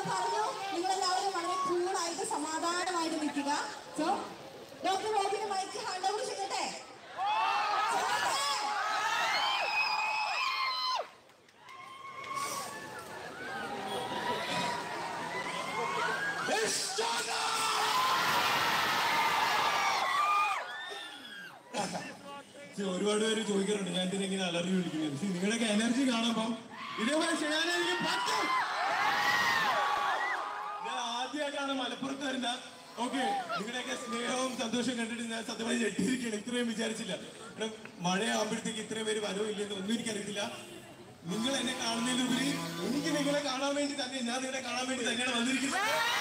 പറഞ്ഞു നിങ്ങളെല്ലാവരും വളരെ കൂളായിട്ട് സമാധാനമായിട്ട് നിൽക്കുക. സോ ഡോക്ടർ റോബിന് മൈക്ക് ഹാൻഡ് ഓവർ ചെയ്യട്ടെ. ഒരുപാട് പേര് ചോദിക്കാറുണ്ട് ഞാൻ ഇതിനെങ്ങനെ അലർജി വിളിക്കുന്നത്. നിങ്ങളുടെയൊക്കെ എനർജി കാണുമ്പോൾ ഇതേപോലെ ചെയ്യാനെനിക്ക് പറ്റും. ഞാൻ ആദ്യമായിട്ടാണ് മലപ്പുറത്ത് വരുന്ന. ഓക്കെ, നിങ്ങളുടെയൊക്കെ സ്നേഹവും സന്തോഷവും കണ്ടിട്ട് ഞാൻ സത്യമായി ഞെട്ടിയിരിക്കുകയാണ്. ഇത്രയും വിചാരിച്ചില്ല. ഇവിടെ മഴയാകുമ്പോഴത്തേക്ക് ഇത്രയും പേര് വരവില്ലെന്ന് ഒന്നും എനിക്കറിയത്തില്ല. നിങ്ങൾ എന്നെ കാണുന്നതിലുപരി എനിക്ക് നിങ്ങളെ കാണാൻ വേണ്ടി തന്നെ ഞാൻ നിങ്ങളെ കാണാൻ വേണ്ടി തന്നെയാണ് വന്നിരിക്കുന്നത്.